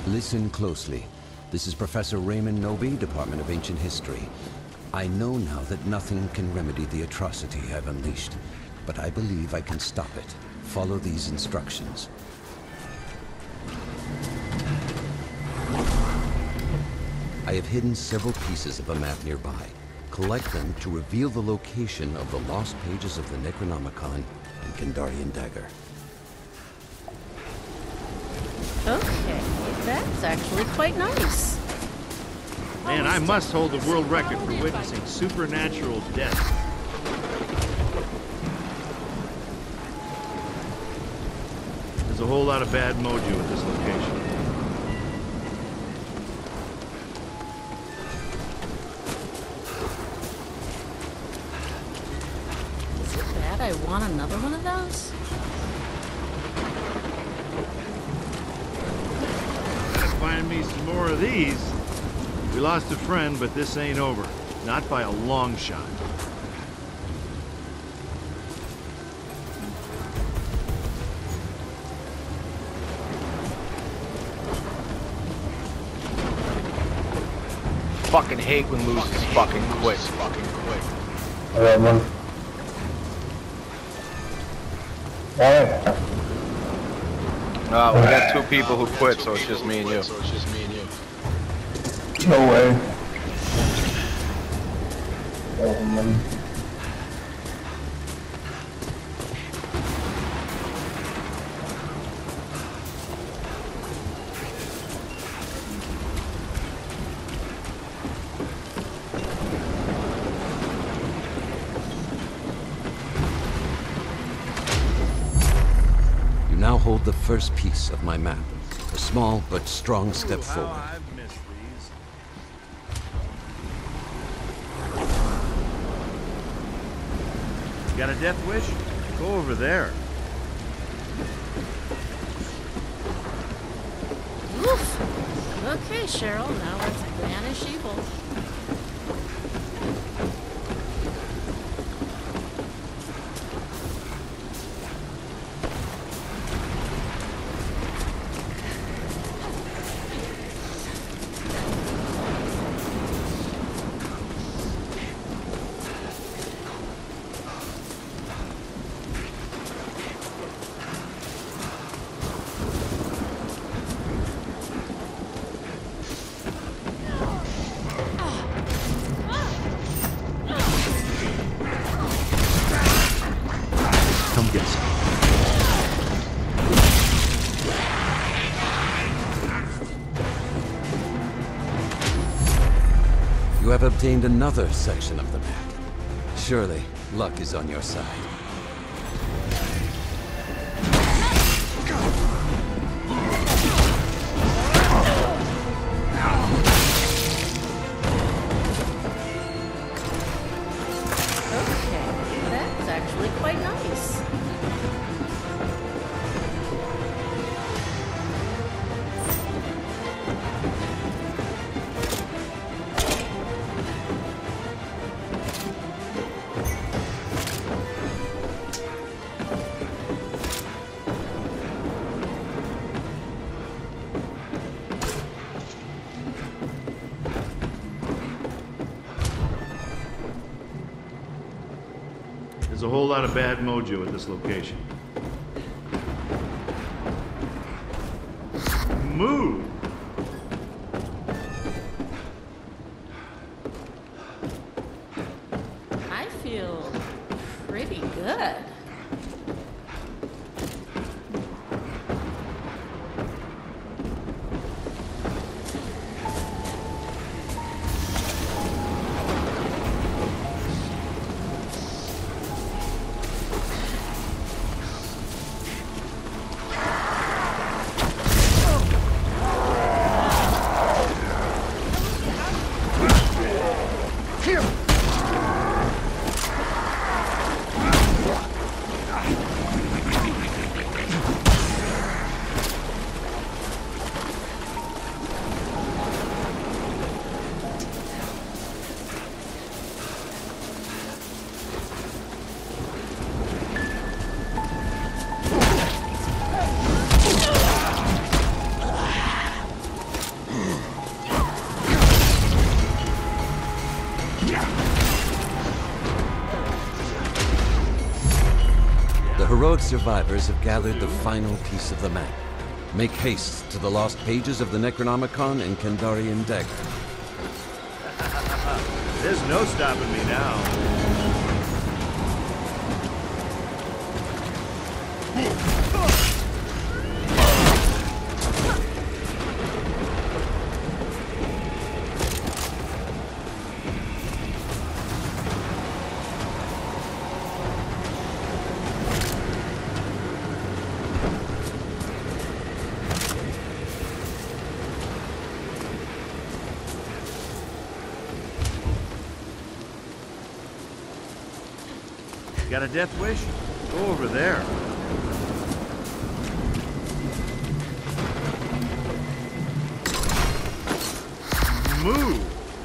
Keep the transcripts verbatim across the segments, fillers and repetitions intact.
Listen closely. This is Professor Raymond Noby, Department of Ancient History. I know now that nothing can remedy the atrocity I've unleashed, but I believe I can stop it. Follow these instructions. I have hidden several pieces of a map nearby. Collect them to reveal the location of the lost pages of the Necronomicon and Kandarian Dagger. Okay, that's actually quite nice. Man, I must hold the world record for witnessing supernatural death. There's a whole lot of bad mojo at this location. Is it bad I want another one of those? Find me some more of these. We lost a friend, but this ain't over. Not by a long shot. Fucking hate when losers fucking quit. Fucking quit. I got one. Alright. Uh, we got two people who quit, so it's just me and you. No way. Oh, man. You now hold the first piece of my map. A small but strong step forward. I've missed these. Got a death wish? Go over there. Oof. Okay, Cheryl, now let's banish evil. Come get some. You have obtained another section of the map. Surely, luck is on your side. Okay, that's actually quite nice. There's a whole lot of bad mojo at this location. Move! I feel pretty good. heroic survivors have gathered the final piece of the map. Make haste to the lost pages of the Necronomicon and Kandarian Dagger. There's no stopping me now. Got a death wish? Go over there. Move!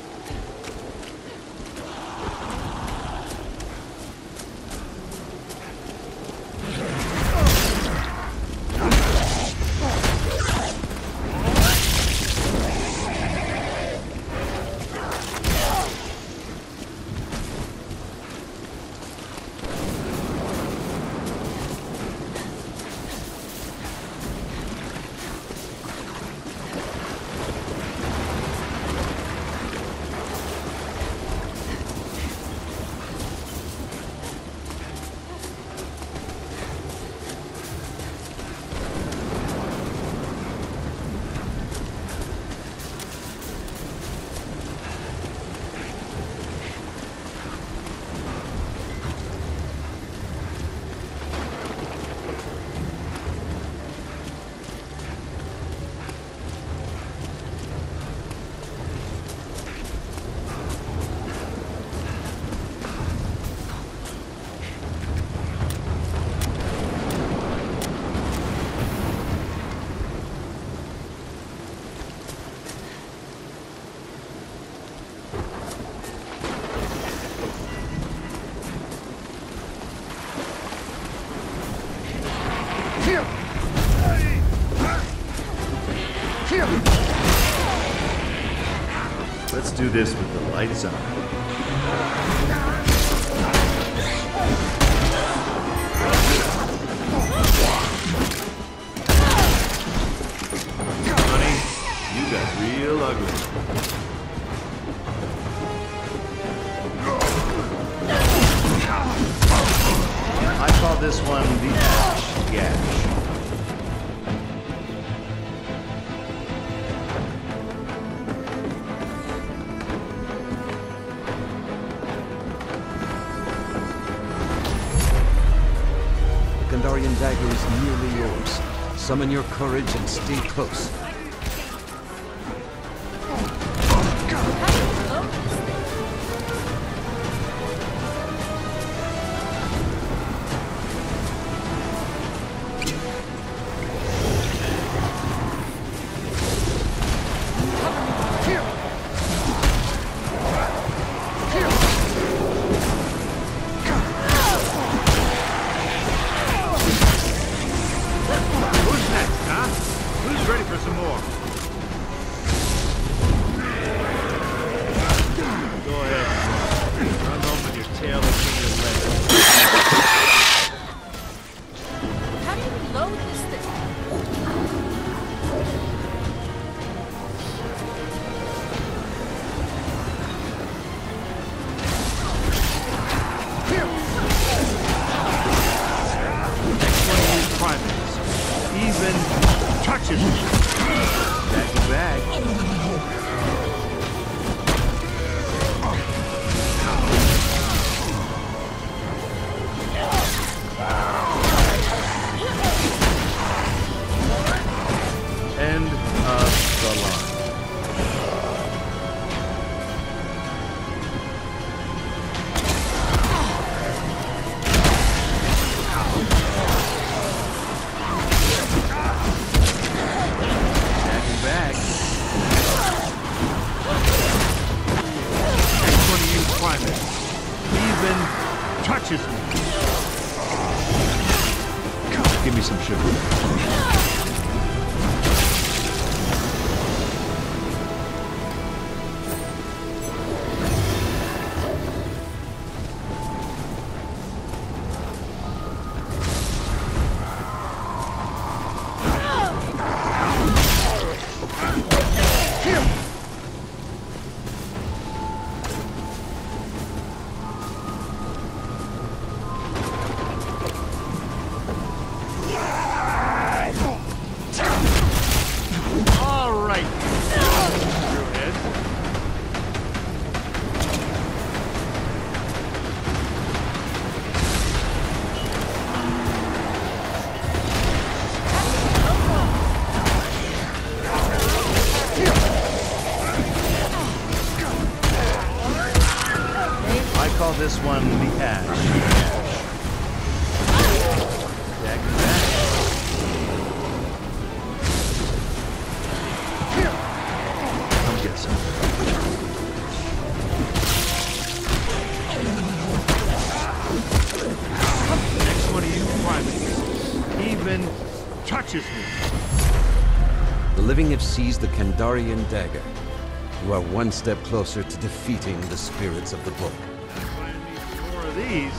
Let's do this with the lights on. Honey, you got real ugly. I call this one the Ash Gash. Kandarian Dagger is nearly yours. Summon your courage and stay close. Give me some sugar. one of you privates even touches me. The living have seized the Kandarian dagger. You are one step closer to defeating the spirits of the book. Find me some more of these.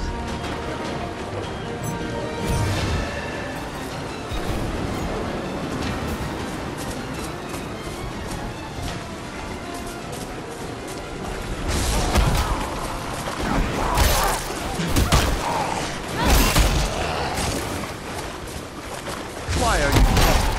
Why are you?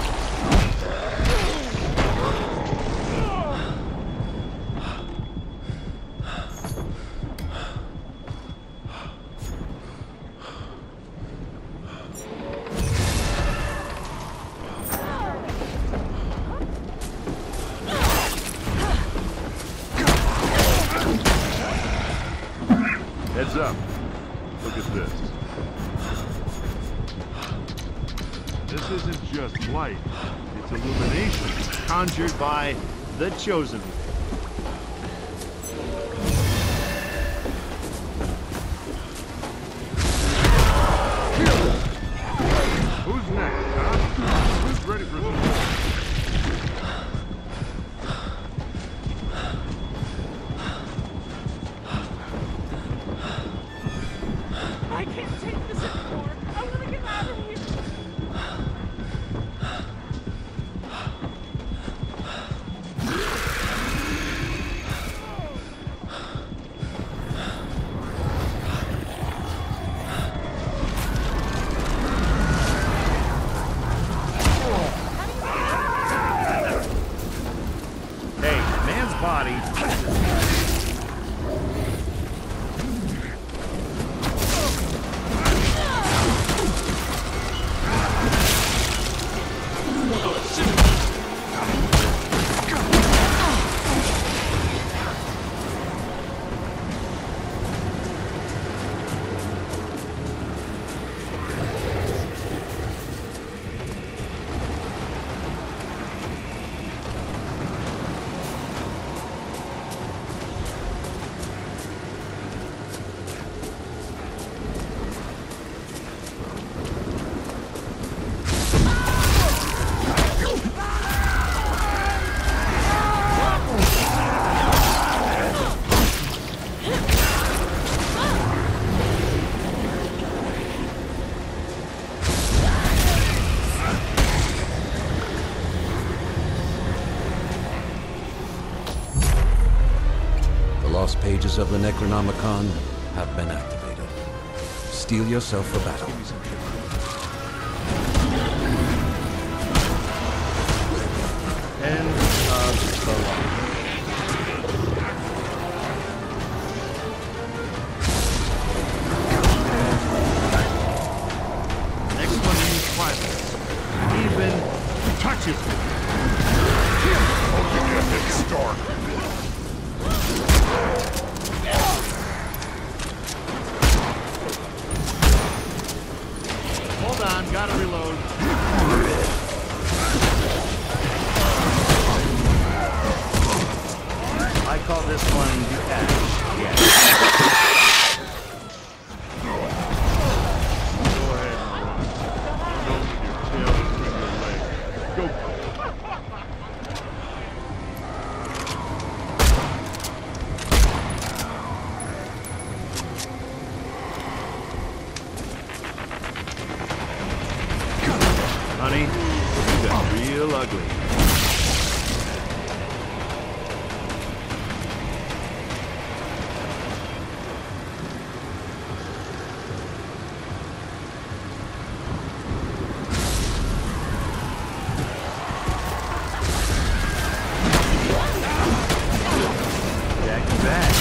Heads up. Look at this. This isn't just light. It's illumination. Conjured by the Chosen One. Who's next, huh? Who's ready for some? I can't take this anymore. I want to get out of here. Hey, man's body. Lost pages of the Necronomicon have been activated. Steel yourself for battle. End of prologue. Next one needs privates. Even touches me. Start. Hold on, gotta reload. I call this one the Ash. Yes. Go ahead and run. Go with your tail between your legs. Go. Honey, you got real ugly. Jack back.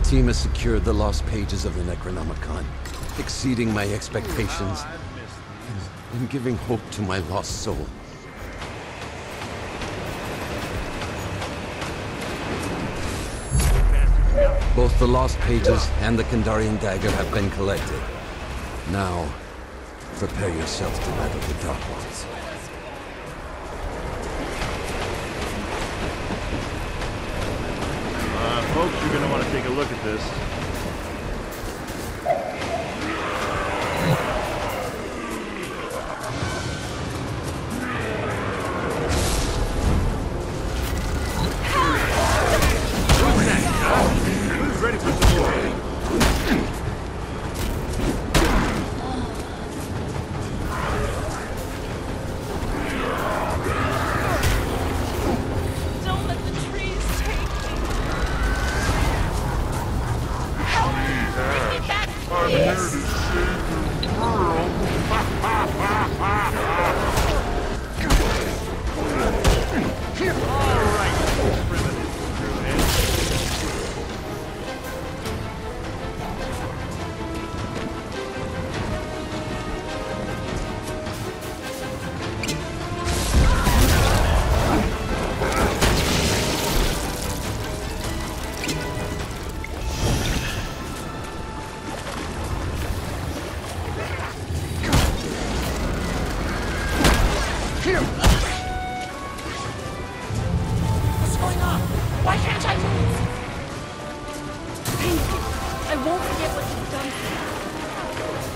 team has secured the lost pages of the Necronomicon, exceeding my expectations and giving hope to my lost soul. Both the lost pages and the Kandarian dagger have been collected. Now, prepare yourself to battle the Dark Ones. Uh, folks, you're gonna want to take a look at this. Who's ready for some more? Don't let the trees take me. Help! Bring me back, I'm here to please. save the world. All right, primitive crewhead. What's going on? Why can't I move? Thank you. I won't forget what you've done for me.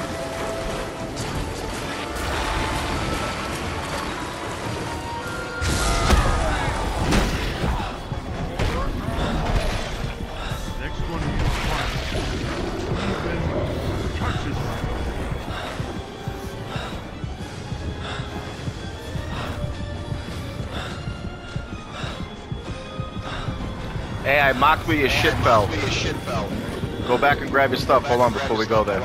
Next one you find even touches me. Hey, I marked where your shit fell. Go back and grab your stuff. Hold on before we go there.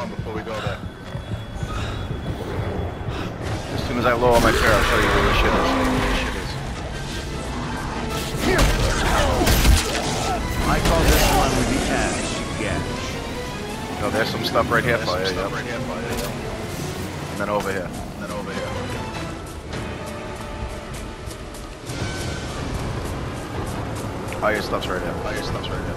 As soon as I lower my chair, I'll show you where your shit is. I call this one the ash gash. No, there's some stuff right here for you. Yep. And then over here. And then over here. All your stuff's right here. All your stuff's right here.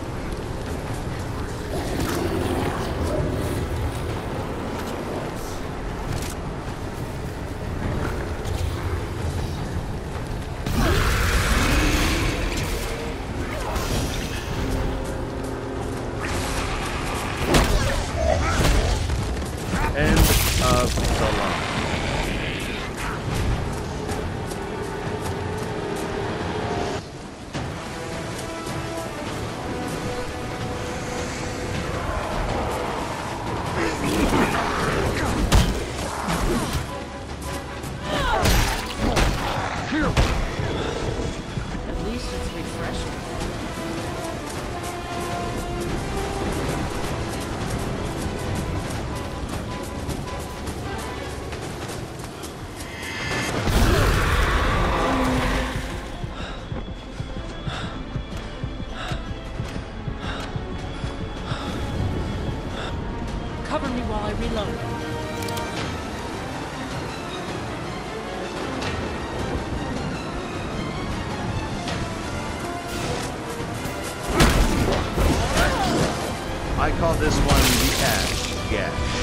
End of the line. At least it's refreshing. Cover me while I reload. I call this one the ash gash.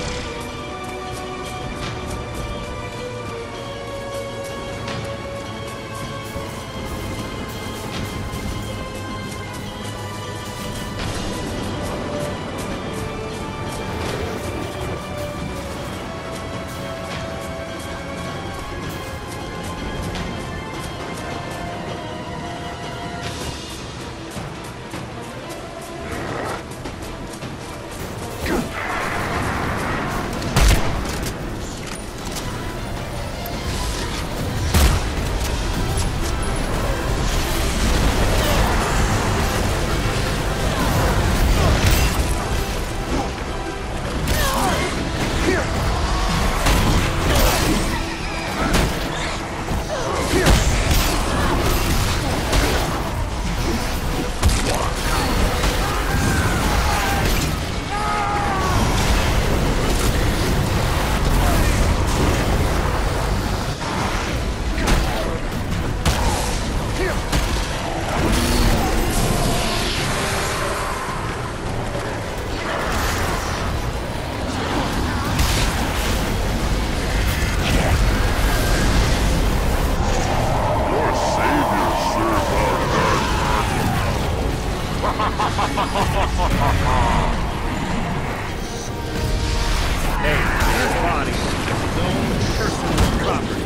stolen property.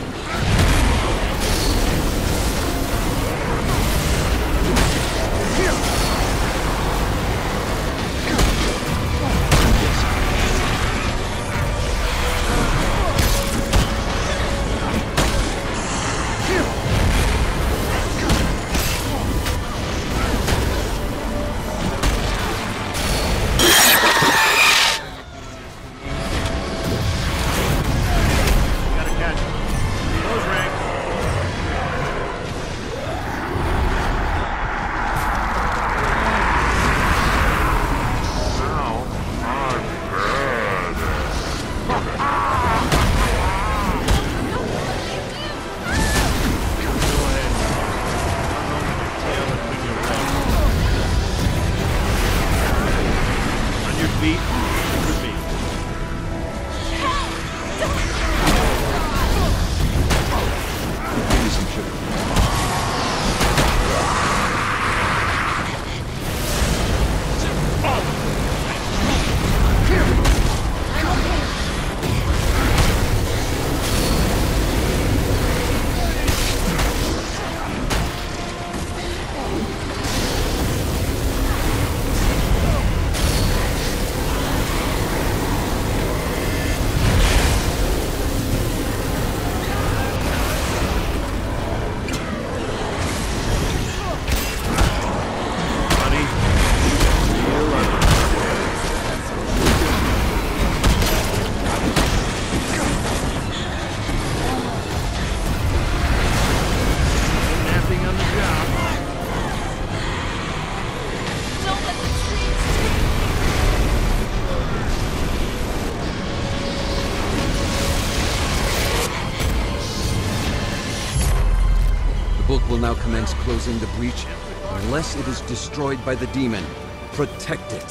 Will now commence closing the breach unless it is destroyed by the demon. Protect it.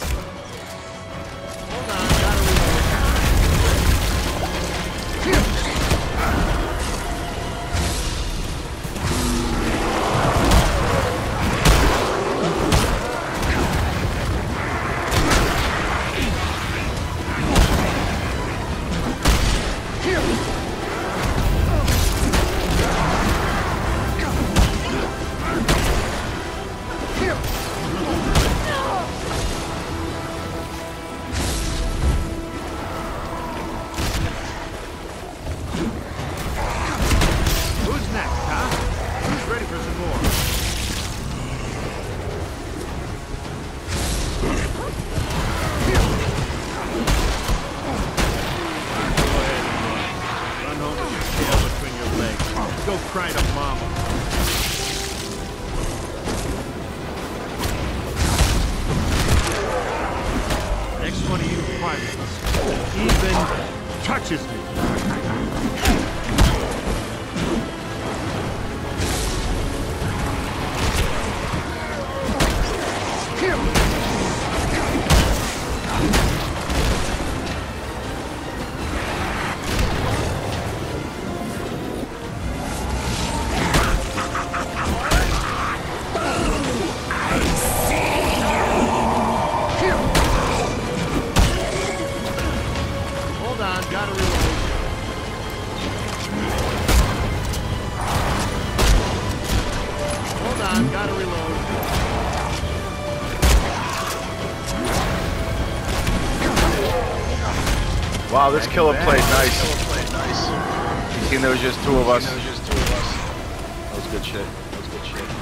Wow, this killer played nice. You seen there was just two of us. That was good shit. That was good shit.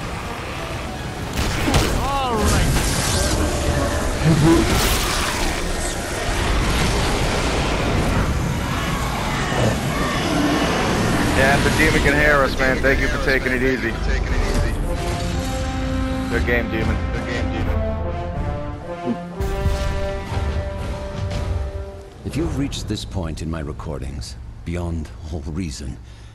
All right. Yeah, the demon can hear us, man. Thank you for taking it easy. Good game, demon. Good game, demon. If you've reached this point in my recordings, beyond all reason,